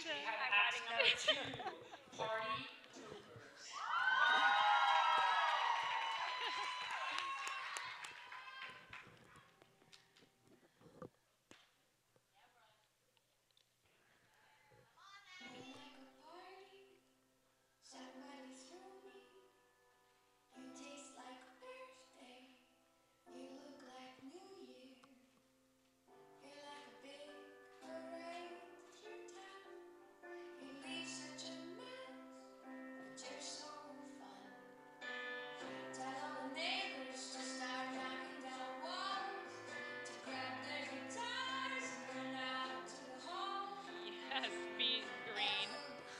She had access to party poopers. Somebody threw me. You taste like birthday. You look like New Year. You're like a big parade through town. You leave such a mess, but you're so fun. Tell all the neighbors to start knocking down walls, to grab their guitars and run out to the hall. Yes, be green.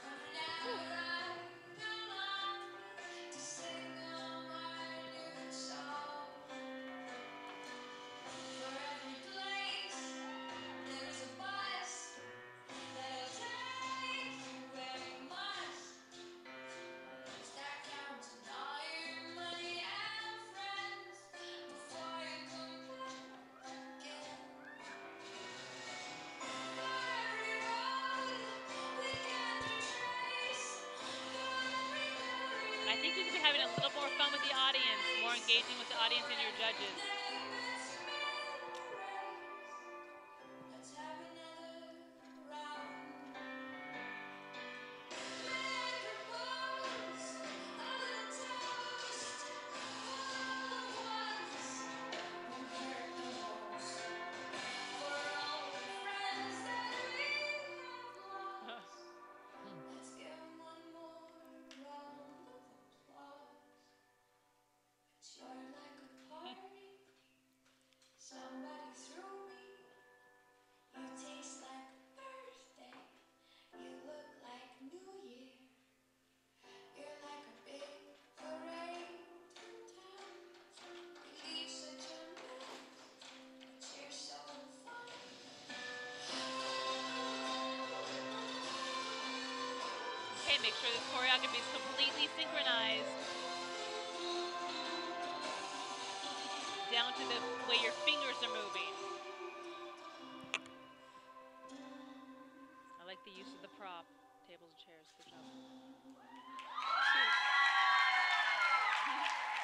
I think you could be having a little more fun with the audience, more engaging with the audience and your judges. Somebody threw me. You taste like birthday. You look like New Year. You're like a big parade through town. You leave such a mess, but you're so fun. Okay, make sure this choreography is completely synchronized. Down to the way your fingers are moving. I like the use of the prop. Tables and chairs, good job.